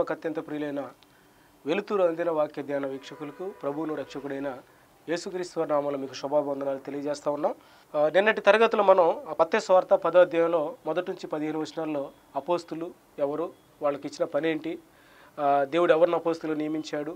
ప్రభువునకు అత్యంత ప్రియులైన వెలుతురు అందిన వాక్య ధ్యాన వీక్షకులకు ప్రభువును రక్షకుడైన యేసుక్రీస్తు నామములో మీకు శుభావందనాలు తెలియజేస్తా ఉన్నాం. నిన్నటి తరగతిలో మనం మత్తయి సువార్త 10వ అధ్యాయంలో మొదటి నుంచి 15 వచనాల్లో అపోస్తులు ఎవరు, వాళ్ళకి ఇచ్చిన పని ఏంటి, దేవుడు ఎవరిని అపోస్తులు నియమించాడు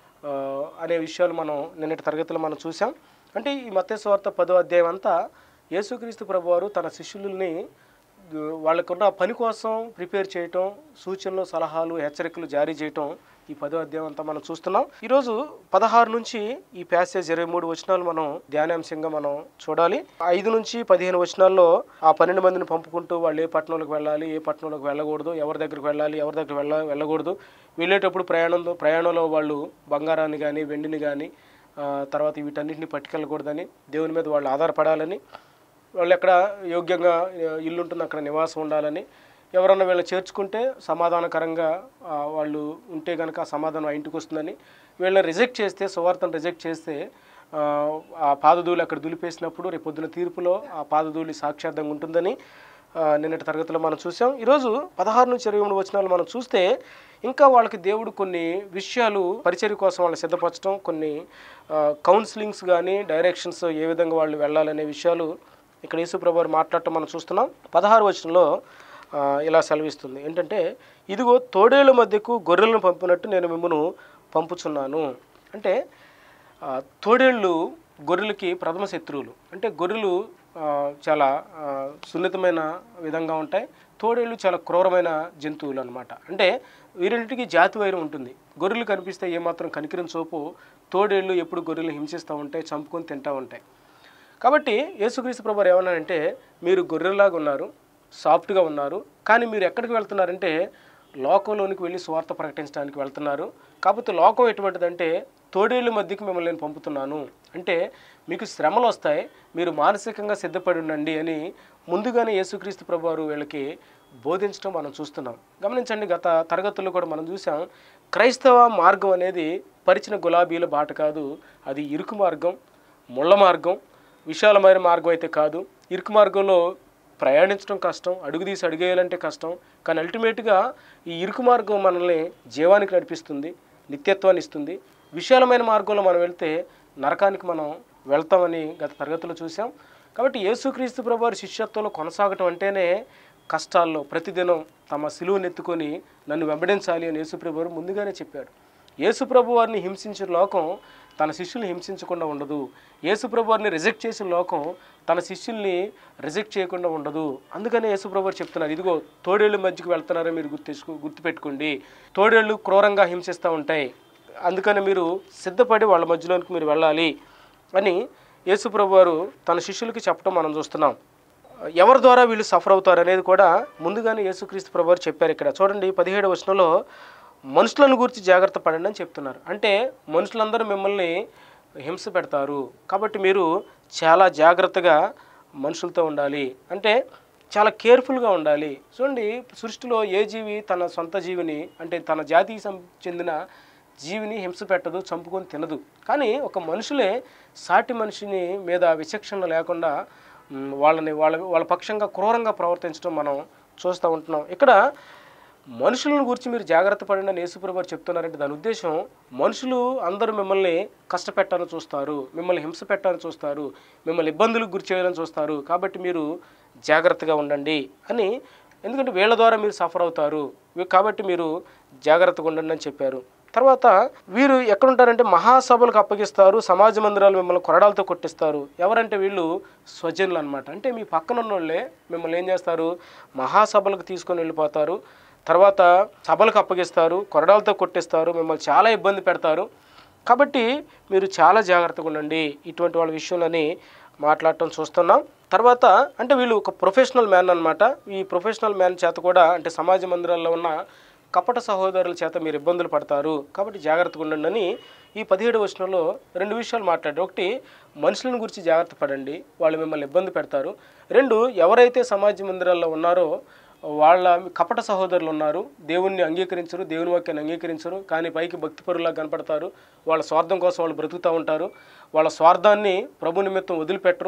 అనే విషయాలు మనం నిన్నటి తరగతిలో మనం చూసాం. అంటే ఈ మత్తయి సువార్త 10వ అధ్యాయం అంతా యేసుక్రీస్తు ప్రభువారు తన శిష్యులని వాళ్ళకున్న పని కోసం ప్రిపేర్ చేయటం, సూచనలు, సలహాలు, హెచ్చరికలు జారీ చేయటం ఈ 10వ అధ్యాయం అంతా మనం చూస్తున్నాం. ఈరోజు 16 నుంచి ఈ ప్యాసేజ్ 23 వచనాలు మనం ధ్యానాంశంగా మనం చూడాలి. 5 నుంచి 15 వచనాల్లో ఆ 12 మందిని పంపుకుంటూ వాళ్ళు ఏ పట్టణంలోకి వెళ్ళాలి, ఏ పట్టణంలోకి వెళ్ళకూడదు, ఎవరి దగ్గరికి వెళ్ళాలి, ఎవరి దగ్గర వెళ్ళకూడదు, వెళ్ళేటప్పుడు ప్రయాణంలో వాళ్ళు బంగారాన్ని కానీ వెండిని కానీ తర్వాత వీటన్నిటిని పట్టుకెళ్ళకూడదని, దేవుని మీద వాళ్ళు ఆధారపడాలని, వాళ్ళు ఎక్కడ యోగ్యంగా ఇల్లు ఉంటుంది అక్కడ నివాసం ఉండాలని, ఎవరన్నా వీళ్ళని చేర్చుకుంటే సమాధానకరంగా వాళ్ళు ఉంటే కనుక ఆ సమాధానం ఆ ఇంటికి వస్తుందని, వీళ్ళని రిజెక్ట్ చేస్తే, సువార్తను రిజెక్ట్ చేస్తే ఆ పాదధూళి అక్కడ దులిపేసినప్పుడు రేపు పొద్దున తీర్పులో ఆ పాదధూళి సాక్షార్థంగా ఉంటుందని నిన్నటి తరగతిలో మనం చూసాం. ఈరోజు 16 నుంచి 23 వచనాలు మనం చూస్తే ఇంకా వాళ్ళకి దేవుడు కొన్ని విషయాలు పరిచర్య కోసం వాళ్ళు సిద్ధపరచడం, కొన్ని కౌన్సిలింగ్స్ కానీ డైరెక్షన్స్ ఏ విధంగా వాళ్ళు వెళ్ళాలనే విషయాలు ఇక్కడ యేసుప్రభువారు మాట్లాడటం మనం చూస్తున్నాం. 16 వచనంలో ఇలా సెలవిస్తుంది ఏంటంటే, ఇదిగో తోడేళ్ళ మధ్యకు గొర్రెలను పంపినట్టు నేను మిమ్మల్ని పంపుచున్నాను. అంటే తోడేళ్ళు గొర్రెలకి ప్రథమ శత్రువులు. అంటే గొర్రెలు చాలా సున్నితమైన విధంగా ఉంటాయి, తోడేళ్ళు చాలా క్రూరమైన జంతువులు అనమాట. అంటే వీరింటికి జాతి వైరం ఉంటుంది. గొర్రెలు కనిపిస్తే ఏమాత్రం కనికరం చూపు, తోడేళ్ళు ఎప్పుడు గొర్రెలు హింసిస్తూ ఉంటాయి, చంపుకొని తింటూ ఉంటాయి. కాబట్టి యేసుక్రీస్తు ప్రభువారు ఏమన్నారంటే, మీరు గొర్రెలాగా ఉన్నారు, సాఫ్ట్గా ఉన్నారు, కానీ మీరు ఎక్కడికి వెళ్తున్నారంటే లోకంలోనికి వెళ్ళి స్వార్థ ప్రకటించడానికి వెళ్తున్నారు. కాకపోతే లోకం ఎటువంటిదంటే తోడేళ్ళ మధ్యకి మిమ్మల్ని నేను పంపుతున్నాను, అంటే మీకు శ్రమలు వస్తాయి, మీరు మానసికంగా సిద్ధపడి ఉండండి అని ముందుగానే యేసుక్రీస్తు ప్రభువారు వీళ్ళకి బోధించడం మనం చూస్తున్నాం. గమనించండి, గత తరగతుల్లో కూడా మనం చూసాం, క్రైస్తవ మార్గం అనేది పరిచిన గులాబీల బాట కాదు, అది ఇరుకు మార్గం, ముళ్ళ మార్గం, విశాలమైన మార్గం అయితే కాదు. ఇరుకు మార్గంలో ప్రయాణించడం కష్టం, అడుగు తీసి అడుగేయాలంటే కష్టం, కానీ అల్టిమేట్గా ఈ ఇరుకు మార్గం మనల్ని జీవానికి నడిపిస్తుంది, నిత్యత్వాన్ని ఇస్తుంది. విశాలమైన మార్గంలో మనం వెళ్తే నరకానికి మనం వెళ్తామని గత తరగతిలో చూసాం. కాబట్టి యేసుక్రీస్తు ప్రభువారి శిష్యత్వంలో కొనసాగటం అంటేనే కష్టాల్లో ప్రతిదినం తమ సిలువను ఎత్తుకొని నన్ను వెంబడించాలి అని యేసుప్రభువారు ముందుగానే చెప్పాడు. యేసుప్రభువారిని హింసించిన లోకం తన శిష్యుల్ని హింసించకుండా ఉండదు. యేసుప్రభువారిని రిజెక్ట్ చేసిన లోకం తన శిష్యుల్ని రిజెక్ట్ చేయకుండా ఉండదు. అందుకనే యేసుప్రభువారు చెప్తున్నారు, ఇదిగో తోడేళ్ళు మధ్యకి వెళ్తున్నారో మీరు గుర్తుపెట్టుకోండి, తోడేళ్ళు క్రూరంగా హింసిస్తూ ఉంటాయి, అందుకని మీరు సిద్ధపడి వాళ్ళ మధ్యలోనికి మీరు వెళ్ళాలి అని యేసుప్రభువారు తన శిష్యులకి చెప్పడం మనం చూస్తున్నాం. ఎవరి ద్వారా వీళ్ళు సఫర్ అవుతారు అనేది కూడా ముందుగానే యేసుక్రీస్తు ప్రభువారు చెప్పారు. ఇక్కడ చూడండి 17వ వచనంలో మనుషులను గురించి జాగ్రత్త పడండి అని చెప్తున్నారు. అంటే మనుషులందరూ మిమ్మల్ని హింస పెడతారు, కాబట్టి మీరు చాలా జాగ్రత్తగా మనుషులతో ఉండాలి, అంటే చాలా కేర్ఫుల్గా ఉండాలి. చూడండి, సృష్టిలో ఏ జీవి తన సొంత జీవిని, అంటే తన జాతికి చెందిన జీవిని హింస పెట్టదు, చంపుకొని తినదు. కానీ ఒక మనుషులే సాటి మనిషిని మీద విచక్షణ లేకుండా వాళ్ళ పక్షంగా క్రూరంగా ప్రవర్తించడం మనం చూస్తూ ఉంటున్నాం. ఇక్కడ మనుషులను గురించి మీరు జాగ్రత్త పడండి అని యేసుప్రభువారు చెప్తున్నారంటే దాని ఉద్దేశం, మనుషులు అందరూ మిమ్మల్ని కష్టపెట్టాలని చూస్తారు, మిమ్మల్ని హింస పెట్టాలని చూస్తారు, మిమ్మల్ని ఇబ్బందులకు గురి చేయాలని చూస్తారు, కాబట్టి మీరు జాగ్రత్తగా ఉండండి అని. ఎందుకంటే వీళ్ళ ద్వారా మీరు సఫర్ అవుతారు, కాబట్టి మీరు జాగ్రత్తగా ఉండండి అని చెప్పారు. తర్వాత వీరు ఎక్కడుంటారంటే మహాసభలకు అప్పగిస్తారు, సమాజ మందిరాలు మిమ్మల్ని కొరడాలతో కొట్టిస్తారు. ఎవరంటే వీళ్ళు స్వజనులు అనమాట. అంటే మీ పక్కన ఉన్న వాళ్ళే మిమ్మల్ని ఏం చేస్తారు, మహాసభలకు తీసుకొని వెళ్ళిపోతారు, తర్వాత సభలకు అప్పగిస్తారు, కొరడాలతో కొట్టిస్తారు, మిమ్మల్ని చాలా ఇబ్బంది పెడతారు. కాబట్టి మీరు చాలా జాగ్రత్తగా ఉండండి ఇటువంటి వాళ్ళ విషయంలోని మాట్లాడటం చూస్తున్నాం. తర్వాత అంటే వీళ్ళు ఒక ప్రొఫెషనల్ మ్యాన్ అనమాట. ఈ ప్రొఫెషనల్ మ్యాన్ చేత కూడా, అంటే సమాజ మందిరాల్లో ఉన్న కపట సహోదరుల చేత మీరు ఇబ్బందులు పడతారు, కాబట్టి జాగ్రత్తగా ఉండండి అని ఈ 17వ వచనంలో 2 విషయాలు మాట్లాడారు. ఒకటి, మనుషులను గురించి జాగ్రత్త పడండి, వాళ్ళు మిమ్మల్ని ఇబ్బంది పెడతారు. 2, ఎవరైతే సమాజ మందిరాల్లో ఉన్నారో వాళ్ళ కపట సహోదరులు ఉన్నారు, దేవుణ్ణి అంగీకరించరు, దేవుని వాక్యాన్ని అంగీకరించరు, కానీ పైకి భక్తిపరులా కనపడతారు, వాళ్ళ స్వార్థం కోసం వాళ్ళు బ్రతుకుతూ ఉంటారు, వాళ్ళ స్వార్థాన్ని ప్రభు నిమిత్తం వదిలిపెట్టరు.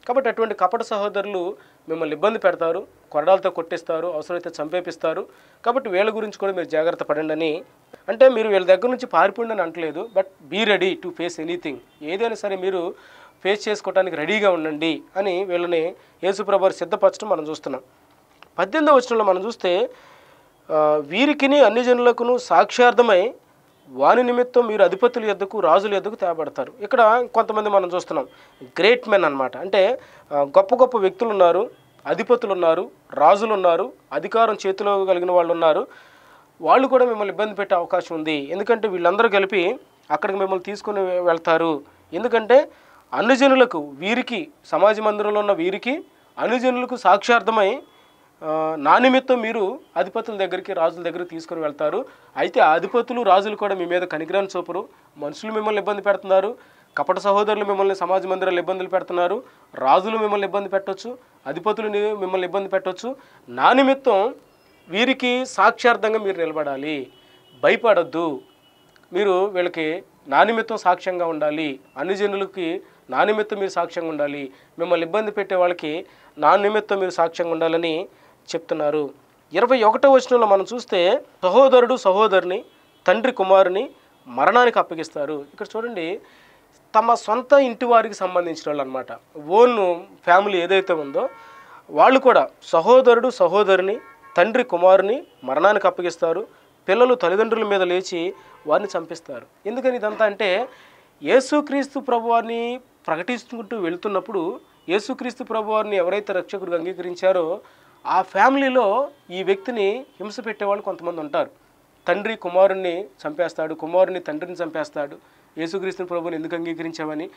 కాబట్టి అటువంటి కపట సహోదరులు మిమ్మల్ని ఇబ్బంది పెడతారు, కొరడాలతో కొట్టిస్తారు, అవసరమైతే చంపేపిస్తారు. కాబట్టి వీళ్ళ గురించి కూడా మీరు జాగ్రత్త పడండి అని. అంటే మీరు వీళ్ళ దగ్గర నుంచి పారిపోండి అని అంటలేదు, but be ready to face anything. ఏదైనా సరే మీరు ఫేస్ చేసుకోవడానికి రెడీగా ఉండండి అని వీళ్ళని యేసుప్రభువు సిద్ధపరచడం మనం చూస్తున్నాం. 18వ వచనంలో మనం చూస్తే వీరికిని అన్ని జనులకును సాక్ష్యార్థమై వాని నిమిత్తం మీరు అధిపతుల యొద్దకు రాజుల యొద్దకు తేబడతారు. ఇక్కడ కొంతమంది మనం చూస్తున్నాం గ్రేట్ మెన్ అన్నమాట. అంటే గొప్ప గొప్ప వ్యక్తులు ఉన్నారు, అధిపతులు ఉన్నారు, రాజులు ఉన్నారు, అధికారం చేతిలో కలిగిన వాళ్ళు ఉన్నారు. వాళ్ళు కూడా మిమ్మల్ని ఇబ్బంది పెట్టే అవకాశం ఉంది. ఎందుకంటే వీళ్ళందరూ కలిపి అక్కడికి మిమ్మల్ని తీసుకుని వెళ్తారు. ఎందుకంటే అన్యజనులకు, వీరికి సమాజ మందిరంలో ఉన్న వీరికి అన్యజనులకు సాక్ష్యార్థమై నా నిమిత్తం మీరు అధిపతుల దగ్గరికి, రాజుల దగ్గరికి తీసుకొని వెళ్తారు. అయితే ఆ అధిపతులు, రాజులు కూడా మీ మీద కనికరాన్ని చూపరు. మనుషులు మిమ్మల్ని ఇబ్బంది పెడుతున్నారు, కపట సహోదరులు మిమ్మల్ని సమాజ మందిరాలు ఇబ్బందులు పెడుతున్నారు, రాజులు మిమ్మల్ని ఇబ్బంది పెట్టవచ్చు, అధిపతులు మిమ్మల్ని ఇబ్బంది పెట్టవచ్చు. నా నిమిత్తం వీరికి సాక్ష్యార్థంగా మీరు నిలబడాలి, భయపడొద్దు. మీరు వీళ్ళకి నా నిమిత్తం సాక్ష్యంగా ఉండాలి, అన్ని జనులకి నా నిమిత్తం మీరు సాక్ష్యంగా ఉండాలి, మిమ్మల్ని ఇబ్బంది పెట్టే వాళ్ళకి నా నిమిత్తం మీరు సాక్ష్యంగా ఉండాలని చెప్తున్నారు. 21వ వచనంలో మనం చూస్తే సహోదరుడు సహోదరుని, తండ్రి కుమారుని మరణానికి అప్పగిస్తారు. ఇక్కడ చూడండి, తమ సొంత ఇంటి వారికి సంబంధించిన వాళ్ళు అనమాట. ఓన్ ఫ్యామిలీ ఏదైతే ఉందో వాళ్ళు కూడా సహోదరుడు సహోదరుని, తండ్రి కుమారుని మరణానికి అప్పగిస్తారు. పిల్లలు తల్లిదండ్రుల మీద లేచి వారిని చంపిస్తారు. ఎందుకని ఇదంతా అంటే యేసుక్రీస్తు ప్రభువారిని ప్రకటించుకుంటూ వెళుతున్నప్పుడు యేసుక్రీస్తు ప్రభువారిని ఎవరైతే రక్షకుడిగా అంగీకరించారో ఆ ఫ్యామిలీలో ఈ వ్యక్తిని హింస పెట్టేవాళ్ళు కొంతమంది ఉంటారు. తండ్రి కుమారుణ్ణి చంపేస్తాడు, కుమారుని తండ్రిని చంపేస్తాడు. యేసుక్రీస్తు ప్రభువుని ఎందుకు అంగీకరించామని.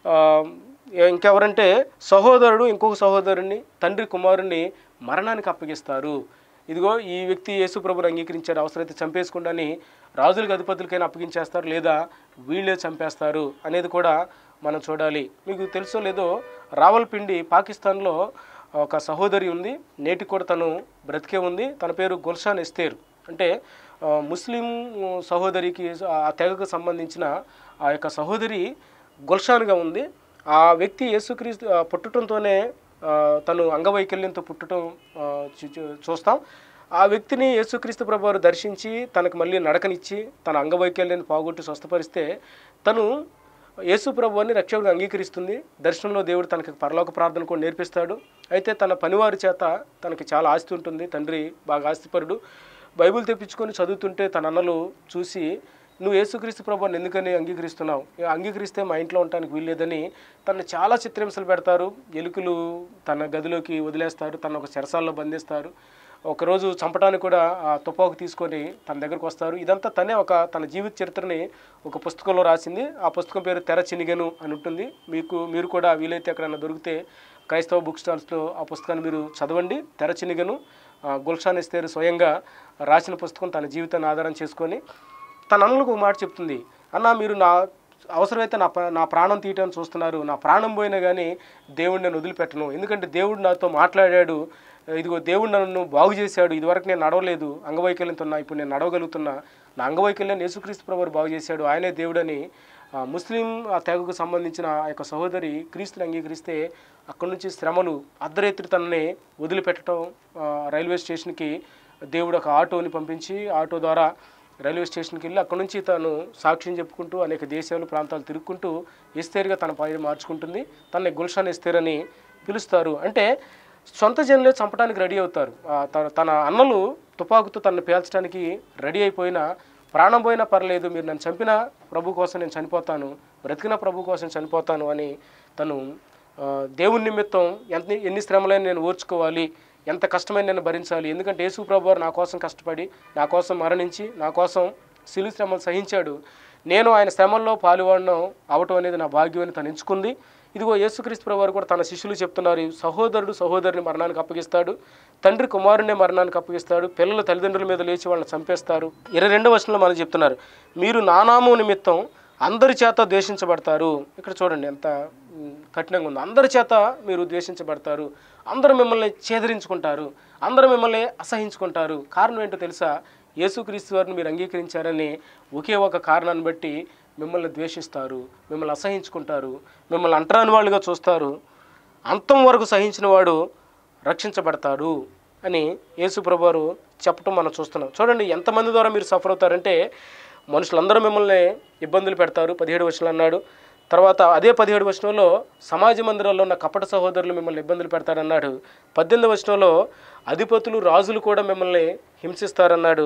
ఇంకెవరంటే సహోదరుడు ఇంకొక సహోదరుని, తండ్రి కుమారుణ్ణి మరణానికి అప్పగిస్తారు. ఇదిగో ఈ వ్యక్తి యేసు ప్రభువుని అంగీకరించారు, అవసరమైతే చంపేసుకుండాని రాజులకు అధిపతులకైనా అప్పగించేస్తారు, లేదా వీళ్ళే చంపేస్తారు అనేది కూడా మనం చూడాలి. మీకు తెలుసో లేదో, రావల్పిండి పాకిస్తాన్లో ఒక సహోదరి ఉంది, నేటికి కూడా తను బ్రతికే ఉంది. తన పేరు గుల్షాన్ ఎస్తేర్. అంటే ముస్లిం సహోదరికి, ఆ తెగకు సంబంధించిన ఆ యొక్క సహోదరి గుల్షాన్గా ఉంది. ఆ వ్యక్తి యేసుక్రీస్తు పుట్టడంతోనే తను అంగవైకల్యంతో పుట్టడం చూస్తాం. ఆ వ్యక్తిని యేసుక్రీస్తు ప్రభువారు దర్శించి తనకు మళ్ళీ నడకనిచ్చి తన అంగవైకల్యాన్ని పోగొట్టి స్వస్థపరిస్తే తను యేసు ప్రభువారిని రక్షకుడిగా అంగీకరిస్తుంది. దర్శనంలో దేవుడు తనకి పరలోక ప్రార్థన కూడా నేర్పిస్తాడు. అయితే తన పనివారి చేత తనకి చాలా ఆస్తి ఉంటుంది, తండ్రి బాగా ఆస్తిపరుడు. బైబిల్ తెప్పించుకొని చదువుతుంటే తన అన్నలు చూసి, నువ్వు యేసుక్రీస్తు ప్రభువారిని ఎందుకని అంగీకరిస్తున్నావు, అంగీకరిస్తే మా ఇంట్లో ఉండటానికి వీల్లేదని తనని చాలా చిత్రహింసలు పెడతారు. ఎలుకలు తన గదిలోకి వదిలేస్తారు, తన ఒక చెరసాల్లో బంధిస్తారు. ఒకరోజు చంపడానికి కూడా ఆ తుపాకు తీసుకొని తన దగ్గరకు వస్తారు. ఇదంతా తనే తన జీవిత చరిత్రని ఒక పుస్తకంలో రాసింది. ఆ పుస్తకం పేరు తెర చినిగను అని ఉంటుంది. మీరు కూడా వీలైతే ఎక్కడైనా దొరికితే క్రైస్తవ బుక్ స్టాల్స్లో ఆ పుస్తకాన్ని మీరు చదవండి. తెర చినిగను, గుల్షాన్ ఎస్తేర్ స్వయంగా రాసిన పుస్తకం. తన జీవితాన్ని ఆధారం చేసుకొని తన అన్నలకు ఒక మాట చెప్తుంది, అన్న మీరు అవసరమైతే నా ప్రాణం తీయటాన్ని చూస్తున్నారు, నా ప్రాణం పోయినా కానీ దేవుడిని నేను వదిలిపెట్టను. ఎందుకంటే దేవుడు నాతో మాట్లాడాడు, ఇదిగో దేవుడు నన్ను బాగు చేశాడు. ఇదివరకు నేను నడవలేదు, అంగవైకల్యంతో ఉన్నా, ఇప్పుడు నేను నడవగలుగుతున్నా. నా అంగవైకల్యాన్ని యేసుక్రీస్తు ప్రభువు బాగు చేశాడు, ఆయనే దేవుడని ముస్లిం ఆ తెగకు సంబంధించిన ఆ యొక్క సహోదరి క్రీస్తుని అంగీకరిస్తే అక్కడి నుంచి శ్రమలు అర్ధరాత్రి తనని వదిలిపెట్టడం, రైల్వే స్టేషన్కి దేవుడు ఒక ఆటోని పంపించి ఆటో ద్వారా రైల్వే స్టేషన్కి వెళ్ళి అక్కడ నుంచి తను సాక్ష్యం చెప్పుకుంటూ అనేక దేశాలు ప్రాంతాలు తిరుగుకుంటూ ఎస్తేర్గా తన పేరు మార్చుకుంటుంది. తనని గుల్షాన్ ఎస్తేర్ అని పిలుస్తారు. అంటే సొంత జనులే చంపడానికి రెడీ అవుతారు. తన అన్నలు తుపాకుతో తనను పేల్చడానికి రెడీ అయిపోయినా, ప్రాణం పోయినా పర్లేదు, మీరు నన్ను చంపినా ప్రభు కోసం నేను చనిపోతాను, బ్రతికిన ప్రభు కోసం చనిపోతాను అని తను దేవుని నిమిత్తం ఎన్ని శ్రమలైనా నేను ఓర్చుకోవాలి, ఎంత కష్టమైన నేను భరించాలి. ఎందుకంటే యేసు ప్రభువారు నా కోసం కష్టపడి, నా కోసం మరణించి, నా కోసం శిలువ శ్రమలు సహించాడు. నేను ఆయన శ్రమల్లో పాలువాడడం అవటం అనేది నా భాగ్యం అని తను ఎంచుకుంది. ఇదిగో యేసుక్రీస్తు ప్రభువారు కూడా తన శిష్యులు చెప్తున్నారు, సహోదరుడు సహోదరుని మరణానికి అప్పగిస్తాడు, తండ్రి కుమారుడినే మరణానికి అప్పగిస్తాడు, పిల్లల తల్లిదండ్రుల మీద లేచి వాళ్ళని చంపేస్తారు. 22వ వచనంలో మనం చెప్తున్నారు, మీరు నా నామం నిమిత్తం అందరి చేత ద్వేషించబడతారు. ఇక్కడ చూడండి ఎంత కఠినంగా ఉంది. అందరి చేత మీరు ద్వేషించబడతారు, అందరూ మిమ్మల్ని ఛేదరించుకుంటారు, అందరూ మిమ్మల్ని అసహించుకుంటారు. కారణం ఏంటో తెలుసా? యేసుక్రీస్తు వారిని మీరు అంగీకరించారని ఒకే ఒక కారణాన్ని బట్టి మిమ్మల్ని ద్వేషిస్తారు, మిమ్మల్ని అసహించుకుంటారు, మిమ్మల్ని అంటరాని వాళ్ళుగా చూస్తారు. అంతం వరకు సహించిన వాడు రక్షించబడతాడు అని యేసు ప్రభువారు చెప్పటం మనం చూస్తున్నాం. చూడండి ఎంతమంది ద్వారా మీరు సఫర్ అవుతారంటే, మనుషులందరూ మిమ్మల్ని ఇబ్బందులు పెడతారు 17 వచనంలో అన్నాడు. తర్వాత అదే 17 వచనంలో సమాజ మందిరాల్లో ఉన్న కపట సహోదరులు మిమ్మల్ని ఇబ్బందులు పెడతారన్నాడు. 18 వచనంలో అధిపతులు రాజులు కూడా మిమ్మల్ని హింసిస్తారన్నాడు.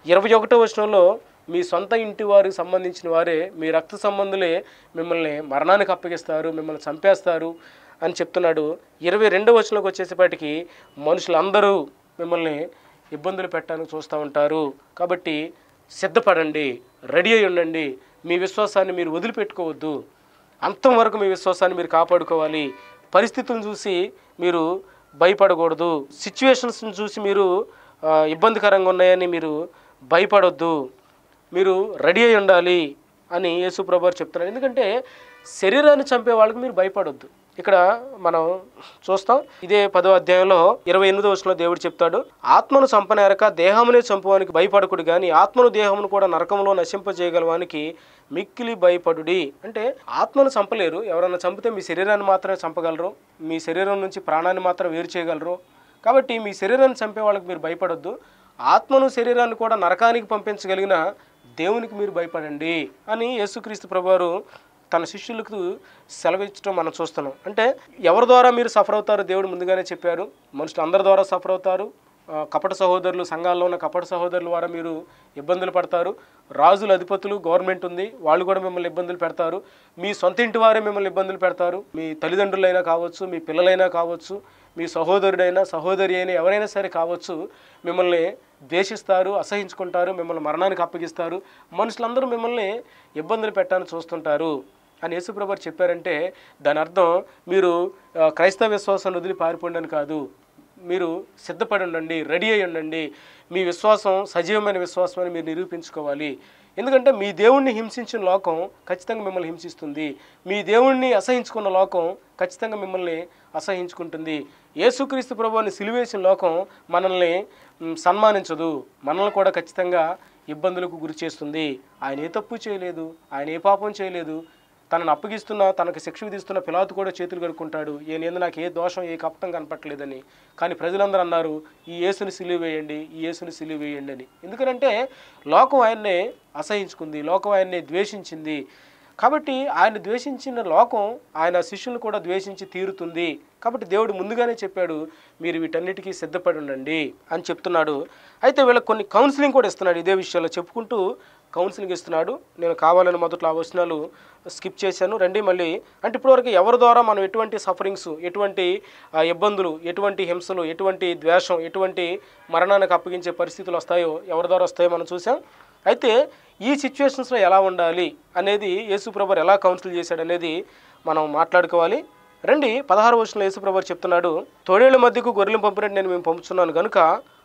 21 వచనంలో మీ సొంత ఇంటి వారికి సంబంధించిన వారే, మీ రక్త సంబంధులే మిమ్మల్ని మరణానికి అప్పగిస్తారు, మిమ్మల్ని చంపేస్తారు అని చెప్తున్నాడు. 22 వచనంలోకి వచ్చేసేపటికి మనుషులందరూ మిమ్మల్ని ఇబ్బందులు పెట్టడానికి చూస్తూ ఉంటారు. కాబట్టి సిద్ధపడండి, రెడీ అయి ఉండండి. మీ విశ్వాసాన్ని మీరు వదిలిపెట్టుకోవద్దు. అంతం వరకు మీ విశ్వాసాన్ని మీరు కాపాడుకోవాలి. పరిస్థితులను చూసి మీరు భయపడకూడదు. సిచ్యువేషన్స్ని చూసి మీరు ఇబ్బందికరంగా ఉన్నాయని మీరు భయపడొద్దు. మీరు రెడీ అయి ఉండాలి అని యేసు ప్రభువారు చెప్తున్నారు. ఎందుకంటే శరీరాన్ని చంపే వాళ్ళకి మీరు భయపడొద్దు. ఇక్కడ మనం చూస్తాం, ఇదే 10వ అధ్యాయంలో 28వ వచనంలో దేవుడు చెప్తాడు, ఆత్మను చంపనేరక దేహమునే చంపువానికి భయపడకుడు కానీ ఆత్మను దేహమును కూడా నరకంలో నశింపజేయగలవానికి మిక్కిలి భయపడుడి. అంటే ఆత్మను చంపలేరు. ఎవరన్నా చంపితే మీ శరీరాన్ని మాత్రమే చంపగలరు, మీ శరీరం నుంచి ప్రాణాన్ని మాత్రం వేరు చేయగలరు. కాబట్టి మీ శరీరాన్ని చంపే వాళ్ళకి మీరు భయపడొద్దు. ఆత్మను శరీరాన్ని కూడా నరకానికి పంపించగలిగిన దేవునికి మీరు భయపడండి అని యేసుక్రీస్తు ప్రభువారు తన శిష్యులకు సెలవిచ్చడం మనం చూస్తున్నాం. అంటే ఎవరి ద్వారా మీరు సఫర్ అవుతారో దేవుడు ముందుగానే చెప్పారు. మనుషులు అందరి ద్వారా సఫర్ అవుతారు. కపట సహోదరులు, సంఘాల్లో ఉన్న కపట సహోదరుల ద్వారా మీరు ఇబ్బందులు పడతారు. రాజులు, అధిపతులు, గవర్నమెంట్ ఉంది, వాళ్ళు కూడా మిమ్మల్ని ఇబ్బందులు పెడతారు. మీ సొంత ఇంటి వారే మిమ్మల్ని ఇబ్బందులు పెడతారు. మీ తల్లిదండ్రులైనా కావచ్చు, మీ పిల్లలైనా కావచ్చు, మీ సహోదరుడైనా సహోదరి అయినా ఎవరైనా సరే కావచ్చు, మిమ్మల్ని ద్వేషిస్తారు, అసహించుకుంటారు, మిమ్మల్ని మరణానికి అప్పగిస్తారు. మనుషులందరూ మిమ్మల్ని ఇబ్బందులు పెట్టాలని చూస్తుంటారు అని యేసుప్రభువు చెప్పారంటే దాని అర్థం మీరు క్రైస్తవ విశ్వాసాన్ని వదిలి పారిపోండి అని కాదు. మీరు సిద్ధపడి ఉండండి, రెడీ అయి ఉండండి. మీ విశ్వాసం సజీవమైన విశ్వాసం అని మీరు నిరూపించుకోవాలి. ఎందుకంటే మీ దేవుణ్ణి హింసించిన లోకం ఖచ్చితంగా మిమ్మల్ని హింసిస్తుంది. మీ దేవుణ్ణి అసహించుకున్న లోకం ఖచ్చితంగా మిమ్మల్ని అసహించుకుంటుంది. యేసుక్రీస్తు ప్రభువుని సిలువేసిన లోకం మనల్ని సన్మానించదు, మనల్ని కూడా ఖచ్చితంగా ఇబ్బందులకు గురి చేస్తుంది. ఆయన ఏ తప్పు చేయలేదు, ఆయన ఏ పాపం చేయలేదు. తనను అప్పగిస్తున్న, తనకు శిక్ష విధిస్తున్న పిలాతు కూడా చేతులు కడుక్కుంటాడు, ఈయన నాకు ఏ దోషం ఏ కపటం కనపట్టలేదని. కానీ ప్రజలందరూ అన్నారు, ఈ యేసుని సిలువ వేయండి, ఈ యేసుని సిలువ వేయండి అని. ఎందుకంటే లోకం ఆయన్నే అసహించుకుంది, లోకం ఆయన్నే ద్వేషించింది. కాబట్టి ఆయన ద్వేషించిన లోకం ఆయన శిష్యులను కూడా ద్వేషించి తీరుతుంది. కాబట్టి దేవుడు ముందుగానే చెప్పాడు, మీరు వీటన్నిటికీ సిద్ధపడి ఉండండి అని చెప్తున్నాడు. అయితే వీళ్ళకి కొన్ని కౌన్సిలింగ్ కూడా ఇస్తున్నాడు. ఇదే విషయాల్లో చెప్పుకుంటూ కౌన్సిలింగ్ ఇస్తున్నాడు. నేను కావాలని మొదట్లో ఆ వచనాలు స్కిప్ చేశాను. రండి మళ్ళీ. అంటే ఇప్పటివరకు ఎవరి ద్వారా మనం ఎటువంటి సఫరింగ్స్, ఎటువంటి ఇబ్బందులు, ఎటువంటి హింసలు, ఎటువంటి ద్వేషం, ఎటువంటి మరణానికి అప్పగించే పరిస్థితులు వస్తాయో, ఎవరి ద్వారా వస్తాయో మనం చూసాం. అయితే ఈ సిచ్యువేషన్స్లో ఎలా ఉండాలి అనేది యేసుప్రభువు ఎలా కౌన్సిల్ చేశాడు అనేది మనం మాట్లాడుకోవాలి. రండి 16వ వచనంలో యేసుప్రభువు చెప్తున్నాడు, తోడేళ్ల మధ్యకు గొర్రెలను పంపినట్టు నేను మేము పంపుతున్నాను కనుక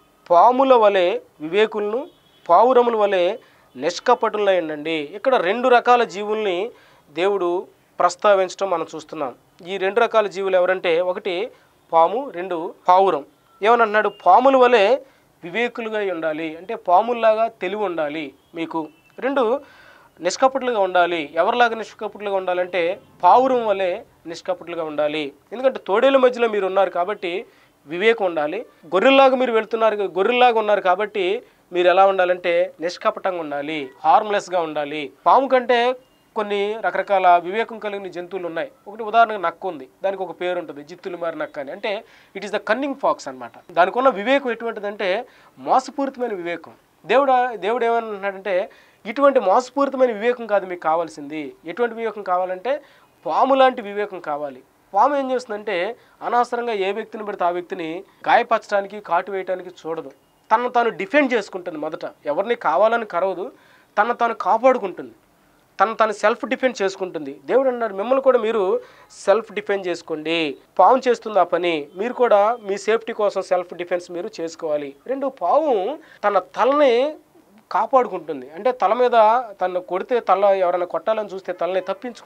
పాముల వలె వివేకులను, పావురముల వలె నిష్కపటులై ఉండండి. ఇక్కడ 2 రకాల జీవుల్ని దేవుడు ప్రస్తావించడం మనం చూస్తున్నాం. ఈ 2 రకాల జీవులు ఎవరంటే, ఒకటి పాము, 2 పావురం. ఏమనంటున్నాడు, పాముల వలె వివేకులుగా ఉండాలి. అంటే పాముల్లాగా తెలివి ఉండాలి మీకు. 2 నిష్కపటులుగా ఉండాలి. ఎవరిలాగా నిష్కపటులుగా ఉండాలంటే పావురం వలె నిష్కపటులుగా ఉండాలి. ఎందుకంటే తోడేళ్ళ మధ్యలో మీరు ఉన్నారు కాబట్టి వివేకం ఉండాలి. గొర్రెల్లాగా మీరు వెళ్తున్నారు, గొర్రెల్లాగా ఉన్నారు కాబట్టి మీరు ఎలా ఉండాలంటే నిష్కపటంగా ఉండాలి, హార్మ్లెస్గా ఉండాలి. పాము కంటే కొన్ని రకరకాల వివేకం కలిగిన జంతువులు ఉన్నాయి. ఒకటి ఉదాహరణకు నక్క ఉంది, దానికి ఒక పేరు ఉంటుంది, జిత్తులు మారి నక్క అని. అంటే it is the cunning fox అనమాట. దానికి ఉన్న వివేకం ఎటువంటిదంటే మోసపూరితమైన వివేకం. దేవుడు ఏమన్నాడంటే, ఇటువంటి మోసపూరితమైన వివేకం కాదు మీకు కావాల్సింది. ఎటువంటి వివేకం కావాలంటే పాము లాంటి వివేకం కావాలి. పాము ఏం చేస్తుందంటే అనవసరంగా ఏ వ్యక్తిని పెడితే ఆ వ్యక్తిని గాయపరచడానికి, కాటు వేయడానికి చూడదు. తనను తాను డిఫెండ్ చేసుకుంటుంది. మొదట ఎవరిని కావాలని కరవదు, తనను తాను కాపాడుకుంటుంది, తను తాను సెల్ఫ్ డిఫెండ్ చేసుకుంటుంది. దేవుడు అన్నాడు, మిమ్మల్ని కూడా మీరు సెల్ఫ్ డిఫెండ్ చేసుకోండి. పాము చేస్తుంది ఆ పని, మీరు కూడా మీ సేఫ్టీ కోసం సెల్ఫ్ డిఫెన్స్ మీరు చేసుకోవాలి. 2 పాము తన తలని కాపాడుకుంటుంది. అంటే తల మీద తను కొడితే, తల ఎవరైనా కొట్టాలని చూస్తే తలని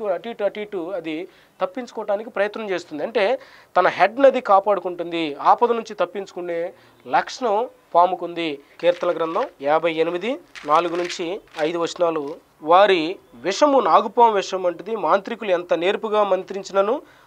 అటు ఇటు అది తప్పించుకోవడానికి ప్రయత్నం చేస్తుంది. అంటే తన హెడ్ని అది కాపాడుకుంటుంది. ఆపద నుంచి తప్పించుకునే లక్షణం పాముకుంది. కీర్తన గ్రంథం 58:4-5 వచనాలు, వారి విషము నాగుపాము విషం వంటిది, మాంత్రికులు ఎంత నేర్పుగా మంత్రించినను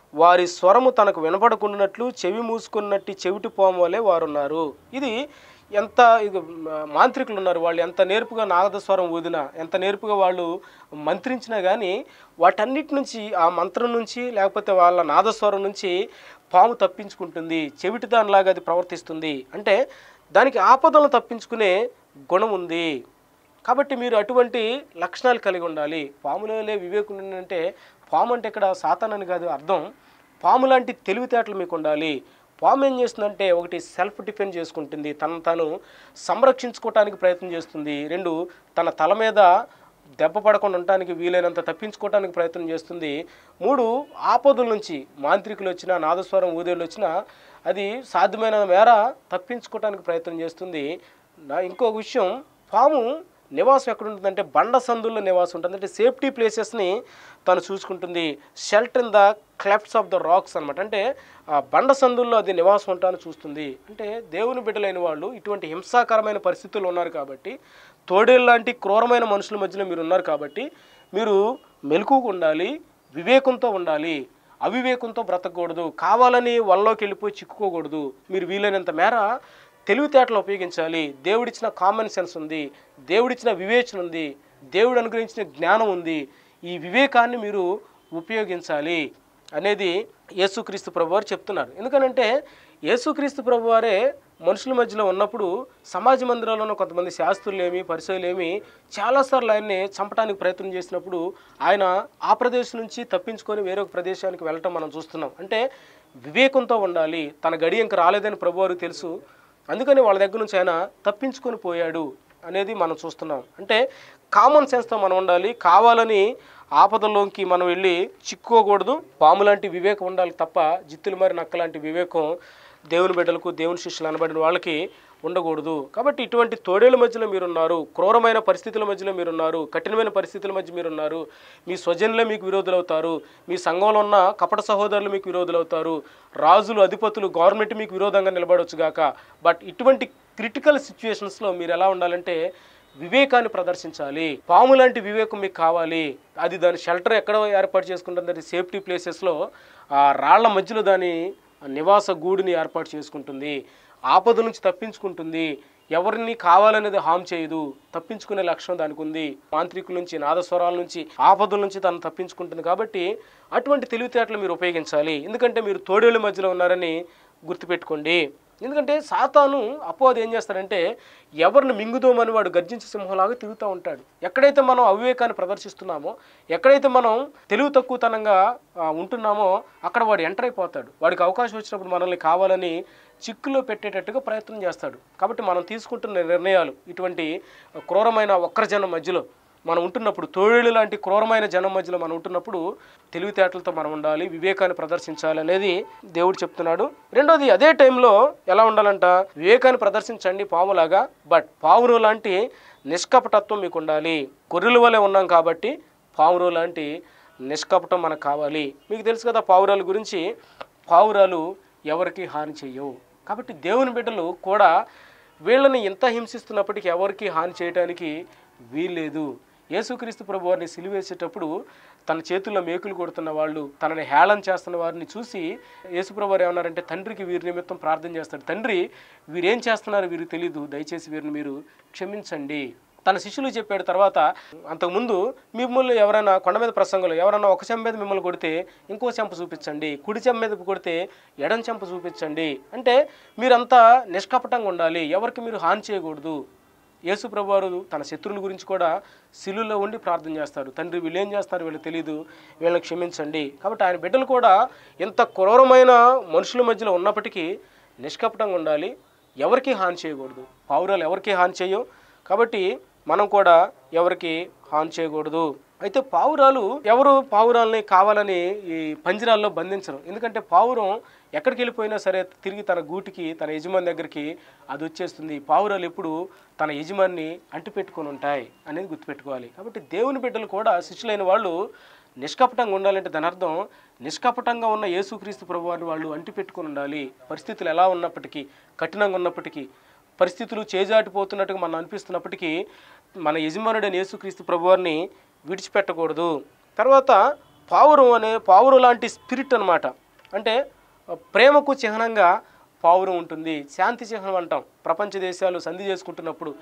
వారి స్వరము తనకు వినపడకుండానట్లు చెవి మూసుకున్నట్టు చెవిటి పాము వలె వారున్నారు. ఇది ఎంత మాంత్రికులు ఉన్నారు, వాళ్ళు ఎంత నేర్పుగా నాగదస్వరం ఊదినా, ఎంత నేర్పుగా వాళ్ళు మంత్రించినా కానీ వాటన్నిటి నుంచి, ఆ మంత్రం నుంచి లేకపోతే వాళ్ళ నాదస్వరం నుంచి పాము తప్పించుకుంటుంది. చెవిటి దానిలాగా అది ప్రవర్తిస్తుంది. అంటే దానికి ఆపదలను తప్పించుకునే గుణం ఉంది. కాబట్టి మీరు అటువంటి లక్షణాలు కలిగి ఉండాలి. పాములోనే వివేకం అంటే, పాము అంటే ఇక్కడ సాతాన్ అని కాదు అర్థం. పాము లాంటి తెలివితేటలు మీకు ఉండాలి. పాము ఏం చేస్తుందంటే, ఒకటి సెల్ఫ్ డిఫెండ్ చేసుకుంటుంది, తనను తాను సంరక్షించుకోవటానికి ప్రయత్నం చేస్తుంది. 2 తన తల మీద దెబ్బ పడకుండా ఉండటానికి వీలైనంత తప్పించుకోవటానికి ప్రయత్నం చేస్తుంది. 3 ఆపదల నుంచి మాంత్రికులు వచ్చినా, నాదస్వరం ఊదేళ్ళు వచ్చినా అది సాధ్యమైన మేర తప్పించుకోవటానికి ప్రయత్నం చేస్తుంది. ఇంకొక విషయం, పాము నివాసం ఎక్కడ ఉంటుందంటే బండ సందుల్లో నివాసం ఉంటుంది. అంటే సేఫ్టీ ప్లేసెస్ని తను చూసుకుంటుంది. Shelter in the clefts of the rocks అనమాట. అంటే ఆ బండ సందుల్లో అది నివాసం ఉంటానని చూస్తుంది. అంటే దేవుని బిడ్డలైన వాళ్ళు ఇటువంటి హింసాకరమైన పరిస్థితుల్లో ఉన్నారు కాబట్టి, తోడేళ్ళు లాంటి క్రూరమైన మనుషుల మధ్యలో మీరు ఉన్నారు కాబట్టి, మీరు మెలకువగా ఉండాలి, వివేకంతో ఉండాలి. అవివేకంతో బ్రతకూడదు, కావాలని వల్లోకి వెళ్ళిపోయి చిక్కుకోకూడదు. మీరు వీలైనంత మేర తెలివితేటలు ఉపయోగించాలి. దేవుడిచ్చిన కామన్ సెన్స్ ఉంది, దేవుడిచ్చిన వివేచన ఉంది, దేవుడు అనుగ్రహించిన జ్ఞానం ఉంది. ఈ వివేకాన్ని మీరు ఉపయోగించాలి అనేది యేసుక్రీస్తు ప్రభువారు చెప్తున్నారు. ఎందుకనంటే యేసుక్రీస్తు ప్రభువారే మనుషుల మధ్యలో ఉన్నప్పుడు సమాజ మందిరాల్లోనూ కొంతమంది శాస్త్రులేమి, పరిసయ్యులేమి చాలాసార్లు ఆయన్ని చంపడానికి ప్రయత్నం చేసినప్పుడు ఆయన ఆ ప్రదేశం నుంచి తప్పించుకొని వేరొక ప్రదేశానికి వెళ్ళటం మనం చూస్తున్నాం. అంటే వివేకంతో ఉండాలి. తన గడి ఇంక రాలేదని ప్రభువారికి తెలుసు, అందుకని వాళ్ళ దగ్గర నుంచి ఆయన తప్పించుకొని పోయాడు అనేది మనం చూస్తున్నాం. అంటే కామన్ సెన్స్తో మనం ఉండాలి. కావాలని ఆపదల్లోకి మనం వెళ్ళి చిక్కుకోకూడదు. పాము లాంటి వివేకం ఉండాలి తప్ప జిత్తులు మరి నక్క లాంటి వివేకం దేవుని బిడ్డలకు, దేవుని శిష్యులు అనబడిన వాళ్ళకి ఉండకూడదు. కాబట్టి ఇటువంటి తోడేళ్ళ మధ్యలో మీరున్నారు, క్రూరమైన పరిస్థితుల మధ్యలో మీరున్నారు, కఠినమైన పరిస్థితుల మధ్య మీరున్నారు. మీ స్వజనులే మీకు విరోధులవుతారు, మీ సంఘంలో ఉన్న కపట సహోదరులు మీకు విరోధులవుతారు, రాజులు, అధిపతులు, గవర్నమెంట్ మీకు విరోధంగా నిలబడవచ్చుగాక. బట్ ఇటువంటి క్రిటికల్ సిచ్యువేషన్స్లో మీరు ఎలా ఉండాలంటే వివేకాన్ని ప్రదర్శించాలి. పాము లాంటి వివేకం మీకు కావాలి. అది దాని షెల్టర్ ఎక్కడ ఏర్పాటు చేసుకుంటుంది, సేఫ్టీ ప్లేసెస్లో ఆ రాళ్ల మధ్యలో దాని నివాస గూడుని ఏర్పాటు చేసుకుంటుంది. ఆపద నుంచి తప్పించుకుంటుంది. ఎవరిని కావాలనేది హామ్ చేయదు, తప్పించుకునే లక్ష్యం దానికి ఉంది. మాంత్రికుల నుంచి, నాదస్వరాల నుంచి, ఆపదల నుంచి తను తప్పించుకుంటుంది. కాబట్టి అటువంటి తెలివితేటలు మీరు ఉపయోగించాలి. ఎందుకంటే మీరు తోడేళ్ళ మధ్యలో ఉన్నారని గుర్తుపెట్టుకోండి. ఎందుకంటే సాతాను, అపవాది ఏం చేస్తాడంటే ఎవరిని మింగుదోమని వాడు గర్జించే సింహంలాగా తిరుగుతూ ఉంటాడు. ఎక్కడైతే మనం అవివేకాన్ని ప్రదర్శిస్తున్నామో, ఎక్కడైతే మనం తెలివి తక్కువతనంగా ఉంటున్నామో అక్కడ వాడు ఎంటర్ అయిపోతాడు. వాడికి అవకాశం వచ్చినప్పుడు మనల్ని కావాలని చిక్కులో పెట్టేటట్టుగా ప్రయత్నం చేస్తాడు. కాబట్టి మనం తీసుకుంటున్న నిర్ణయాలు ఇటువంటి క్రూరమైన వక్రజనం మధ్యలో మనం ఉంటున్నప్పుడు, తోడేళ్ళు లాంటి క్రూరమైన జనం మధ్యలో మనం ఉంటున్నప్పుడు తెలివితేటలతో మనం ఉండాలి, వివేకాన్ని ప్రదర్శించాలి అనేది దేవుడు చెప్తున్నాడు. రెండోది, అదే టైంలో ఎలా ఉండాలంట, వివేకాన్ని ప్రదర్శించండి పాములాగా, బట్ పావురు లాంటి నిష్కపటత్వం మీకు ఉండాలి. గొర్రెల వలె ఉన్నాం కాబట్టి పావురు లాంటి నిష్కపటం మనకు కావాలి. మీకు తెలుసు కదా పావురాల గురించి, పావురాలు ఎవరికి హాని చెయ్యవు. కాబట్టి దేవుని బిడ్డలు కూడా వీళ్ళని ఎంత హింసిస్తున్నప్పటికీ ఎవరికి హాని చేయడానికి వీల్లేదు. యేసుక్రీస్తు ప్రభువారిని సిలువేసేటప్పుడు తన చేతుల్లో మేకులు కొడుతున్న వాళ్ళు, తనని హేళన చేస్తున్న వారిని చూసి యేసుప్రభువారు ఏమన్నారంటే, తండ్రికి వీరి నిమిత్తం ప్రార్థన చేస్తాడు. తండ్రి, వీరేం చేస్తున్నారు వీరికి తెలీదు, దయచేసి వీరిని మీరు క్షమించండి. తన శిష్యులు చెప్పాడు. తర్వాత అంతకుముందు మిమ్మల్ని ఎవరైనా కొండ మీద ప్రసంగంలో ఎవరైనా ఒక చెంప మీద మిమ్మల్ని కొడితే ఇంకో చెంప చూపించండి, కుడి చెంప మీద కొడితే ఎడం చెంప చూపించండి. అంటే మీరంతా నిష్కపటంగా ఉండాలి, ఎవరికి మీరు హాని చేయకూడదు. యేసు ప్రభువారు తన శత్రువుల గురించి కూడా శిలువలో ఉండి ప్రార్థన చేస్తారు. తండ్రి, వీళ్ళు ఏం చేస్తారు వీళ్ళకి తెలీదు, వీళ్ళని క్షమించండి. కాబట్టి ఆయన బిడ్డలు కూడా ఎంత క్రూరమైన మనుషుల మధ్యలో ఉన్నప్పటికీ నిష్కపటంగా ఉండాలి, ఎవరికి హాని చేయకూడదు. పావురాలు ఎవరికి హాని చేయవు, కాబట్టి మనం కూడా ఎవరికి హాని చేయకూడదు. అయితే ఎవరు పావురాలని కావాలని ఈ పంజరాల్లో బంధించరు. ఎందుకంటే పావురం ఎక్కడికి వెళ్ళిపోయినా సరే తిరిగి తన గూటికి, తన యజమాని దగ్గరికి అది వచ్చేస్తుంది. పావురాలు ఎప్పుడు తన యజమాన్ని అంటిపెట్టుకొని ఉంటాయి అనేది గుర్తుపెట్టుకోవాలి. కాబట్టి దేవుని బిడ్డలు కూడా, శిష్యులైన వాళ్ళు నిష్కపటంగా ఉండాలంటే దాని అర్థం నిష్కపటంగా ఉన్న యేసుక్రీస్తు ప్రభువారిని వాళ్ళు అంటిపెట్టుకొని ఉండాలి. పరిస్థితులు ఎలా ఉన్నప్పటికీ, కఠినంగా ఉన్నప్పటికీ, పరిస్థితులు చేజాటిపోతున్నట్టుగా మనం అనిపిస్తున్నప్పటికీ మన యజమానుడైన యేసుక్రీస్తు ప్రభువారిని విడిచిపెట్టకూడదు. తర్వాత పావురం లాంటి స్పిరిట్ అనమాట. అంటే ప్రేమకు చిహ్నంగా పావురం ఉంటుంది. శాంతి చిహ్నం అంటాం. ప్రపంచ దేశాలు సంధి చేసుకుంటున్నప్పుడు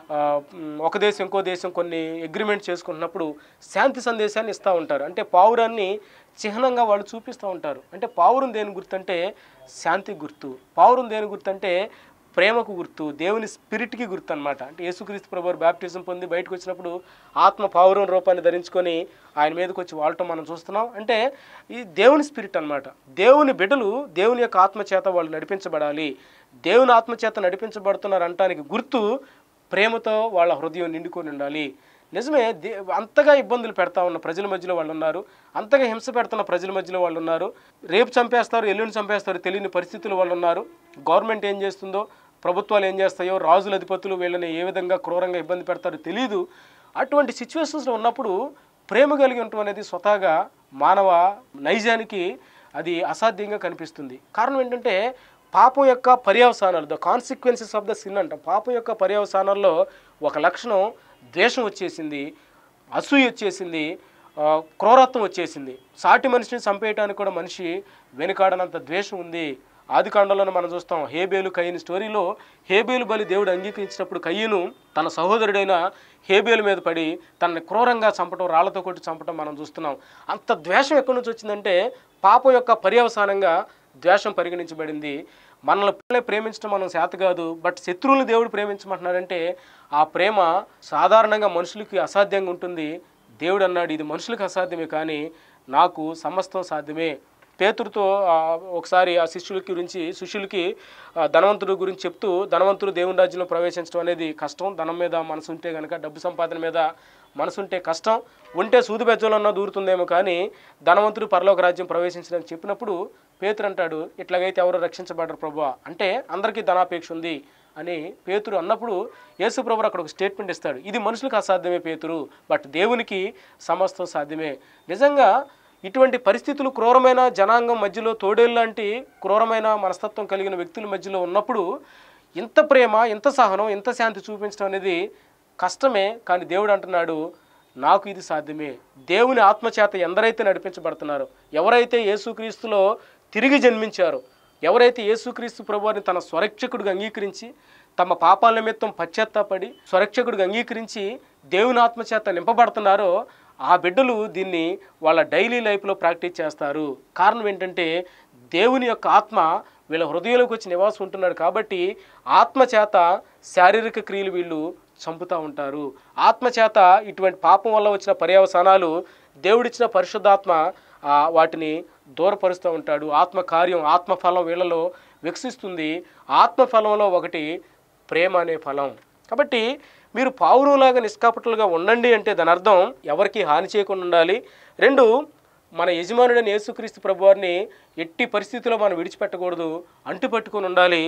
ఒక దేశం ఇంకో దేశం కొన్ని అగ్రిమెంట్ చేసుకుంటున్నప్పుడు శాంతి సందేశాన్ని ఇస్తూ ఉంటారు. అంటే పావురాన్ని చిహ్నంగా వాళ్ళు చూపిస్తూ ఉంటారు. అంటే పావురం దేని గుర్తంటే శాంతి గుర్తు. పావురం దేని గుర్తంటే ప్రేమకు గుర్తు, దేవుని స్పిరిట్కి గుర్తు అనమాట. అంటే యేసుక్రీస్తు ప్రభువారు బ్యాప్టిజం పొంది బయటకు వచ్చినప్పుడు ఆత్మ పావురం రూపాన్ని ధరించుకొని ఆయన మీదకి వచ్చి వాడటం మనం చూస్తున్నాం. అంటే ఈ దేవుని స్పిరిట్ అనమాట. దేవుని బిడ్డలు దేవుని యొక్క ఆత్మచేత వాళ్ళు నడిపించబడాలి. దేవుని ఆత్మచేత నడిపించబడుతున్నారు అనటానికి గుర్తు ప్రేమతో వాళ్ళ హృదయం నిండుకొని ఉండాలి. నిజమే, అంతగా ఇబ్బందులు పెడతా ఉన్న ప్రజల మధ్యలో వాళ్ళు ఉన్నారు. అంతగా హింస పెడుతున్న ప్రజల మధ్యలో వాళ్ళు ఉన్నారు. రేపు చంపేస్తారు, ఎల్లుండి చంపేస్తారు తెలియని పరిస్థితులు వాళ్ళు ఉన్నారు. గవర్నమెంట్ ఏం చేస్తుందో, ప్రభుత్వాలు ఏం చేస్తాయో, రాజుల అధిపతులు వీళ్ళని ఏ విధంగా క్రూరంగా ఇబ్బంది పెడతారో తెలియదు. అటువంటి సిచ్యువేషన్స్లో ఉన్నప్పుడు ప్రేమ కలిగి ఉండటం అనేది స్వతహాగా మానవ నైజానికి అది అసాధ్యంగా కనిపిస్తుంది. కారణం ఏంటంటే పాపం యొక్క పర్యవసానాలు, the consequences of the sin అంటాం. పాపం యొక్క పర్యవసానాల్లో ఒక లక్షణం ద్వేషం వచ్చేసింది, అసూయ వచ్చేసింది, క్రూరత్వం వచ్చేసింది. సాటి మనిషిని చంపేయడానికి కూడా మనిషి వెనుకాడనంత ద్వేషం ఉంది. ఆదికాండంలోనే మనం చూస్తాం. హేబేలు కయ్యని స్టోరీలో హేబేలు బలి దేవుడు అంగీకరించినప్పుడు కయ్యను తన సహోదరుడైన హేబేలు మీద పడి తనని క్రూరంగా చంపటం, రాళ్లతో కొట్టి చంపటం మనం చూస్తున్నాం. అంత ద్వేషం ఎక్కడి నుంచి వచ్చిందంటే పాపం యొక్క పర్యవసానంగా ద్వేషం పరిగణించబడింది. మనల్ని ప్రేమించడం మనం చేత కాదు, బట్ శత్రువులను దేవుడు ప్రేమించమంటున్నాడంటే ఆ ప్రేమ సాధారణంగా మనుషులకి అసాధ్యంగా ఉంటుంది. దేవుడు అన్నాడు, ఇది మనుషులకు అసాధ్యమే కానీ నాకు సమస్తం సాధ్యమే. పేతురుతో ఒకసారి ఆ శిష్యులకి ధనవంతుడు గురించి చెప్తూ, ధనవంతుడు దేవుని రాజ్యంలో ప్రవేశించడం అనేది కష్టం, ధనం మీద మనసు ఉంటే కనుక, డబ్బు సంపాదన మీద మనసు ఉంటే కష్టం, ఉంటే సూది బెజ్జంలో దూరుతుందేమో కానీ ధనవంతుడు పరలోక రాజ్యం ప్రవేశించడానికి చెప్పినప్పుడు పేతురు అంటాడు, ఇట్లాగైతే ఎవరు రక్షించబడరు ప్రభువా, అంటే అందరికీ ధనాపేక్ష ఉంది అని పేతురు అన్నప్పుడు యేసు ప్రభువు అక్కడ ఒక స్టేట్మెంట్ ఇస్తాడు, ఇది మనుషులకు అసాధ్యమే పేతురు, బట్ దేవునికి సమస్తం సాధ్యమే. నిజంగా ఇటువంటి పరిస్థితులు క్రూరమైన జనాంగం మధ్యలో, తోడేళ్ళు లాంటి క్రూరమైన మనస్తత్వం కలిగిన వ్యక్తుల మధ్యలో ఉన్నప్పుడు ఇంత ప్రేమ, ఇంత సహనం, ఇంత శాంతి చూపించడం అనేది కష్టమే. కానీ దేవుడు అంటున్నాడు, నాకు ఇది సాధ్యమే. దేవుని ఆత్మచేత ఎందరైతే నడిపించబడుతున్నారో, ఎవరైతే యేసుక్రీస్తులో తిరిగి జన్మించారో, ఎవరైతే యేసుక్రీస్తు ప్రభువారిని తన స్వరక్షకుడిగా అంగీకరించి తమ పాపాల నిమిత్తం పశ్చాత్తాపడి స్వరక్షకుడిగా అంగీకరించి దేవుని ఆత్మచేత నింపబడుతున్నారో ఆ బిడ్డలు దీన్ని వాళ్ళ డైలీ లైఫ్లో ప్రాక్టీస్ చేస్తారు. కారణం ఏంటంటే దేవుని యొక్క ఆత్మ వీళ్ళ హృదయంలోకి వచ్చి నివాసం ఉంటున్నాడు కాబట్టి ఆత్మచేత శారీరక క్రియలు వీళ్ళు చంపుతూ ఉంటారు. ఆత్మచేత ఇటువంటి పాపం వల్ల వచ్చిన పర్యవసానాలు దేవుడిచ్చిన పరిశుద్ధాత్మ వాటిని దూరపరుస్తూ ఉంటాడు. ఆత్మకార్యం, ఆత్మఫలం వీళ్ళలో వికసిస్తుంది. ఆత్మఫలంలో ఒకటి ప్రేమ అనే ఫలం. కాబట్టి మీరు పావురంలాగా నిష్కాపటులుగా ఉండండి అంటే దాని అర్థం ఎవరికి హాని చేయకుండా ఉండాలి. 2, మన యజమానుడైన యేసుక్రీస్తు ప్రభువారిని ఎట్టి పరిస్థితుల్లో మనం విడిచిపెట్టకూడదు, అంటుపట్టుకొని ఉండాలి.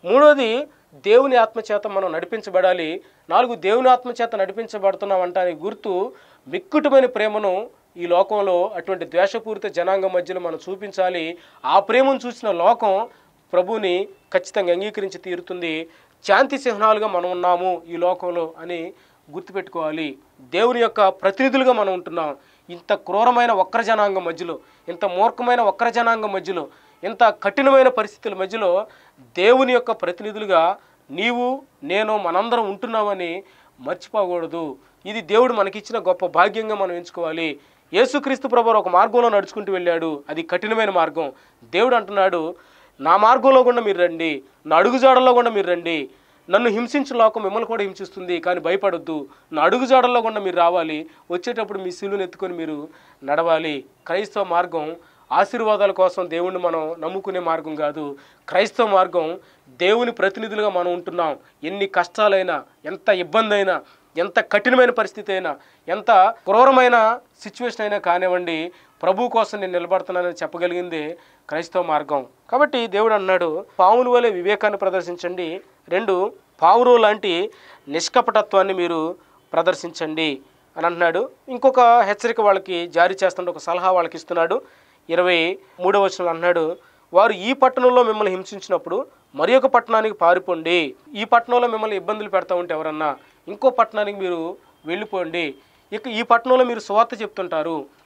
3, దేవుని ఆత్మచేత మనం నడిపించబడాలి. 4, దేవుని ఆత్మచేత నడిపించబడుతున్నామంటానికి గుర్తు మిక్కుటమైన ప్రేమను ఈ లోకంలో అటువంటి ద్వేషపూరిత జనాంగం మధ్యలో మనం చూపించాలి. ఆ ప్రేమను చూసిన లోకం ప్రభువుని ఖచ్చితంగా అంగీకరించి తీరుతుంది. శాంతి చిహ్నాలుగా మనం ఉన్నాము ఈ లోకంలో అని గుర్తుపెట్టుకోవాలి. దేవుని యొక్క ప్రతినిధులుగా మనం ఉంటున్నాం. ఇంత క్రూరమైన వక్ర జనాంగం మధ్యలో, ఇంత మూర్ఖమైన వక్ర జనాంగం మధ్యలో, ఇంత కఠినమైన పరిస్థితుల మధ్యలో దేవుని యొక్క ప్రతినిధులుగా నీవు నేను మనందరం ఉంటున్నామని మర్చిపోకూడదు. ఇది దేవుడు మనకిచ్చిన గొప్ప భాగ్యంగా మనం ఎంచుకోవాలి. యేసుక్రీస్తు ప్రభువు ఒక మార్గంలో నడుచుకుంటూ వెళ్ళాడు, అది కఠినమైన మార్గం. దేవుడు అంటున్నాడు, నా మార్గంలో కూడా మీరు రండి, నా అడుగుజాడల్లో కూడా మీరు రండి. నన్ను హింసించిన లోకం మిమ్మల్ని కూడా హింసిస్తుంది, కానీ భయపడొద్దు. నా అడుగుజాడల్లో కూడా మీరు రావాలి, వచ్చేటప్పుడు మీ సిలువను ఎత్తుకొని మీరు నడవాలి. క్రైస్తవ మార్గం ఆశీర్వాదాల కోసం దేవుణ్ణి మనం నమ్ముకునే మార్గం కాదు. క్రైస్తవ మార్గం దేవుని ప్రతినిధులుగా మనం ఉంటున్నాం. ఎన్ని కష్టాలైనా, ఎంత ఇబ్బంది అయినా, ఎంత కఠినమైన పరిస్థితి అయినా, ఎంత క్రూరమైన సిచ్యువేషన్ అయినా కానివ్వండి, ప్రభు కోసం నేను నిలబడుతున్నానని చెప్పగలిగింది క్రైస్తవ మార్గం. కాబట్టి దేవుడు అన్నాడు, పావుల వలె వివేకాన్ని ప్రదర్శించండి. 2, పావురు లాంటి నిష్కపటత్వాన్ని మీరు ప్రదర్శించండి అని అంటున్నాడు. ఇంకొక హెచ్చరిక వాళ్ళకి జారీ చేస్తుంటే ఒక సలహా వాళ్ళకి ఇస్తున్నాడు. 23వ వచనంలో అన్నాడు, వారు ఈ పట్టణంలో మిమ్మల్ని హింసించినప్పుడు మరి ఒక పట్టణానికి పారిపోండి. ఈ పట్టణంలో మిమ్మల్ని ఇబ్బందులు పెడతా ఉంటే ఎవరన్నా ఇంకో పట్టణానికి మీరు వెళ్ళిపోండి. ఇక ఈ పట్టణంలో మీరు సువార్త చెప్తుంటారు,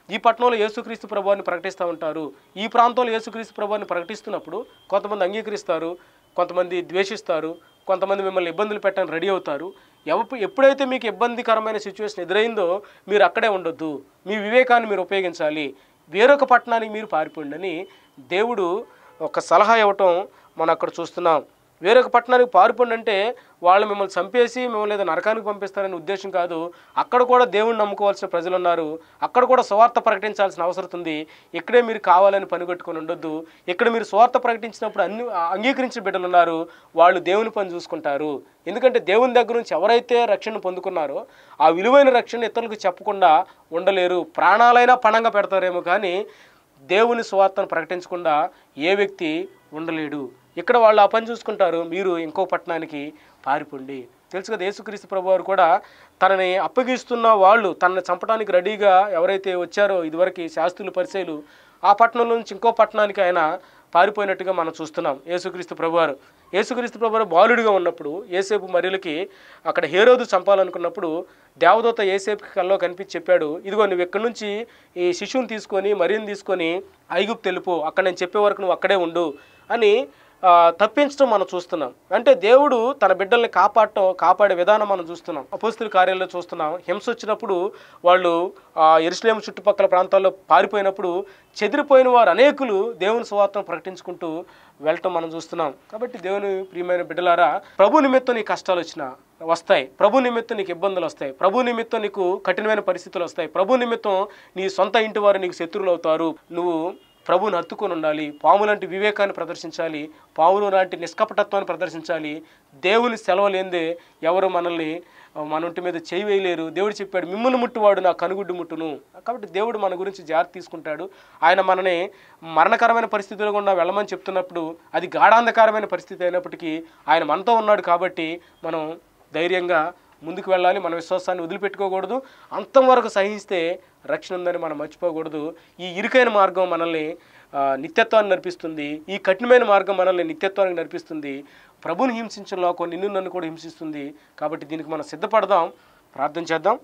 ఈ పట్టణంలో యేసుక్రీస్తు ప్రభువాన్ని ప్రకటిస్తూ ఉంటారు. ఈ ప్రాంతంలో యేసుక్రీస్తు ప్రభువాన్ని ప్రకటిస్తున్నప్పుడు కొంతమంది అంగీకరిస్తారు, కొంతమంది ద్వేషిస్తారు, కొంతమంది మిమ్మల్ని ఇబ్బందులు పెట్టడానికి రెడీ అవుతారు. ఎప్పుడైతే మీకు ఇబ్బందికరమైన సిచ్యువేషన్ ఎదురైందో మీరు అక్కడే ఉండొద్దు, మీ వివేకాన్ని మీరు ఉపయోగించాలి, వేరొక పట్టణానికి మీరు పారిపోండి అని దేవుడు ఒక సలహా ఇవ్వటం మనం అక్కడ చూస్తున్నాం. వేరొక పట్టణానికి పారిపోండి అంటే వాళ్ళు మిమ్మల్ని చంపేసి మిమ్మల్ని ఏదో నరకానికి పంపిస్తారనే ఉద్దేశం కాదు. అక్కడ కూడా దేవుణ్ణి నమ్ముకోవాల్సిన ప్రజలు ఉన్నారు, అక్కడ కూడా సువార్త ప్రకటించాల్సిన అవసరం ఉంది. ఇక్కడే మీరు కావాలని పనిగట్టుకొని ఉండొద్దు. ఇక్కడ మీరు సువార్త ప్రకటించినప్పుడు అన్ని అంగీకరించిన బిడ్డలు ఉన్నారు, వాళ్ళు దేవుని పని చూసుకుంటారు. ఎందుకంటే దేవుని దగ్గర నుంచి ఎవరైతే రక్షణ పొందుకున్నారో ఆ విలువైన రక్షణ ఇతరులకు చెప్పకుండా ఉండలేరు. ప్రాణాలైనా పణంగా పెడతారేమో కానీ దేవుని సువార్తను ప్రకటించకుండా ఏ వ్యక్తి ఉండలేడు. ఇక్కడ వాళ్ళు ఆ పని చూసుకుంటారు, మీరు ఇంకో పట్టణానికి పారిపోండి. తెలుసు కదా, యేసుక్రీస్తు ప్రభువారు కూడా తనని అప్పగిస్తున్న వాళ్ళు తనని చంపడానికి రెడీగా ఎవరైతే వచ్చారో ఇదివరకు శాస్త్రులు పరిచయులు, ఆ పట్టణంలో నుంచి ఇంకో పట్టణానికి ఆయన పారిపోయినట్టుగా మనం చూస్తున్నాం. యేసుక్రీస్తు ప్రభువారు బాలుడిగా ఉన్నప్పుడు యేసేపు మరియలకి అక్కడ హేరోదు చంపాలనుకున్నప్పుడు దేవదూత యేసేపుకి కల్లో కనిపించి చెప్పాడు, ఇదిగో నువ్వు ఎక్కడి నుంచి ఈ శిశువుని తీసుకొని మరియని తీసుకొని ఐగుప్తు వెళ్ళిపో, అక్కడ నేను చెప్పే వరకు నువ్వు అక్కడే ఉండు అని తప్పించడం మనం చూస్తున్నాం. అంటే దేవుడు తన బిడ్డల్ని కాపాడే విధానం మనం చూస్తున్నాం. అపోస్తలుల కార్యాల్లో చూస్తున్నాం. హింస వచ్చినప్పుడు వాళ్ళు యెరూషలేము చుట్టుపక్కల ప్రాంతాల్లో పారిపోయినప్పుడు చెదిరిపోయిన వారు అనేకులు దేవుని సువార్తను ప్రకటించుకుంటూ వెళ్ళటం మనం చూస్తున్నాం. కాబట్టి దేవుని ప్రియమైన బిడ్డలారా, ప్రభు నిమిత్తం నీకు కష్టాలు వస్తాయి, ప్రభు నిమిత్తం నీకు ఇబ్బందులు వస్తాయి, ప్రభు నిమిత్తం నీకు కఠినమైన పరిస్థితులు వస్తాయి, ప్రభు నిమిత్తం నీ సొంత ఇంటి వారు నీకు శత్రువులు అవుతారు. నువ్వు ప్రభువుని హత్తుకొని ఉండాలి, పాము లాంటి వివేకాన్ని ప్రదర్శించాలి, పాములు లాంటి నిష్కపటత్వాన్ని ప్రదర్శించాలి. దేవుని సెలవు లేనిదే ఎవరు మనల్ని మన ఒంటి మీద చేయి వేయలేరు. దేవుడు చెప్పాడు, మిమ్మల్ని ముట్టువాడు నా కనుగుడ్డు ముట్టును. కాబట్టి దేవుడు మన గురించి జాగ్రత్త తీసుకుంటాడు. ఆయన మనని మరణకరమైన పరిస్థితుల్లో గుండా వెళ్ళమని చెప్తున్నప్పుడు అది గాఢాంధకారమైన పరిస్థితి అయినప్పటికీ ఆయన మనతో ఉన్నాడు. కాబట్టి మనం ధైర్యంగా ముందుకు వెళ్ళాలి, మన విశ్వాసాన్ని వదిలిపెట్టుకోకూడదు. అంతం వరకు సహిస్తే రక్షణ ఉందని మనం మర్చిపోకూడదు. ఈ ఇరుకైన మార్గం మనల్ని నిత్యత్వాన్ని నడిపిస్తుంది, ఈ కఠినమైన మార్గం మనల్ని నిత్యత్వానికి నడిపిస్తుంది. ప్రభుని హింసించిన లోకం నిన్ను నన్ను కూడా హింసిస్తుంది. కాబట్టి దీనికి మనం సిద్ధపడదాం, ప్రార్థన చేద్దాం.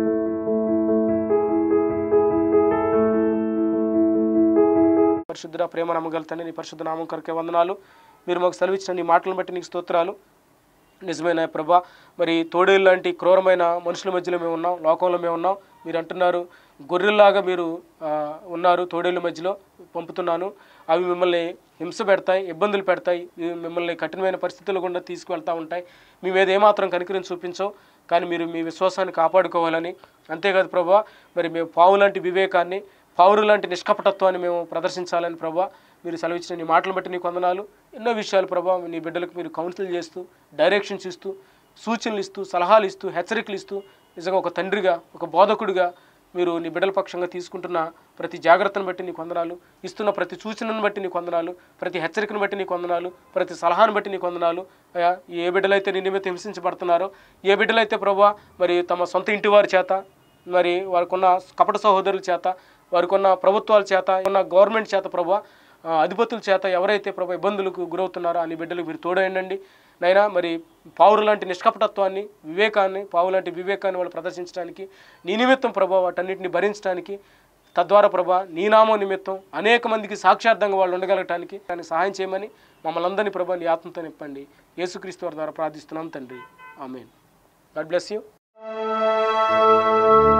పరిశుద్ధ ప్రేమ నమ్మగల తండ్రి, నీ పరిశుద్ధ నామం కొరకే వందనాలు. మీరు మాకు సెలవిచ్చిన నీ మాటలను బట్టి నీకు స్తోత్రాలు. నిజమైన ప్రభా, మరి తోడేళ్ళు లాంటి క్రూరమైన మనుషుల మధ్యలో మేము ఉన్నాం, లోకంలో మేము ఉన్నాం. మీరు అంటున్నారు గొర్రెల్లాగా మీరు ఉన్నారు, తోడేళ్ళ మధ్యలో పంపుతున్నాను, అవి మిమ్మల్ని హింస పెడతాయి, ఇబ్బందులు పెడతాయి, మిమ్మల్ని కఠినమైన పరిస్థితులు గుండా తీసుకువెళ్తూ ఉంటాయి. మీ మీద ఏమాత్రం కనికరం చూపించవు, కానీ మీరు మీ విశ్వాసాన్ని కాపాడుకోవాలని. అంతేకాదు ప్రభా, మరి మేము పావు లాంటి వివేకాన్ని, పావురు లాంటి నిష్కపటత్వాన్ని మేము ప్రదర్శించాలని ప్రభా మీరు సెలవిచ్చిన నీ మాటలు బట్టి నీకు వందనాలు. ఎన్నో విషయాలు ప్రభా నీ బిడ్డలకు మీరు కౌన్సిల్ చేస్తూ, డైరెక్షన్స్ ఇస్తూ, సూచనలు ఇస్తూ, సలహాలు ఇస్తూ, హెచ్చరికలు ఇస్తూ, నిజంగా ఒక తండ్రిగా, ఒక బోధకుడిగా మీరు నీ బిడ్డల పక్షంగా తీసుకుంటున్న ప్రతి జాగ్రత్తను బట్టి నీకు వందనాలు. ఇస్తున్న ప్రతి సూచనను బట్టి నీకు వందనాలు, ప్రతి హెచ్చరికను బట్టి నీకు వందనాలు, ప్రతి సలహాను బట్టి నీకు వందనాలు. అయ్యా, ఏ బిడ్డలైతే నీ నిమిత్తం హింసించబడుతున్నారో, ఏ బిడ్డలైతే ప్రభా మరి తమ సొంత ఇంటి వారి చేత, మరి వారికి ఉన్న కపట సహోదరుల చేత, వారికి ఉన్న ప్రభుత్వాల చేత, ఉన్న గవర్నమెంట్ చేత ప్రభా, అధిపతుల చేత ఎవరైతే ప్రభా ఇబ్బందులకు గురవుతున్నారో అన్ని బిడ్డలకు మీరు తోడైండండి నైనా. మరి పావురు లాంటి నిష్కపటత్వాన్ని, వివేకాన్ని, పావు లాంటి వివేకాన్ని వాళ్ళు ప్రదర్శించడానికి, నీ నిమిత్తం ప్రభా వాటన్నిటిని భరించడానికి, తద్వారా ప్రభా నీ నామం నిమిత్తం అనేక మందికి సాక్షార్థంగా వాళ్ళు ఉండగలగటానికి దానికి సహాయం చేయమని మమ్మల్ని అందరినీ ప్రభా నీ ఆత్మతో నింపండి. యేసుక్రీస్తు వారి ద్వారా ప్రార్థిస్తున్నాం తండ్రి, ఆమేన్. God bless you.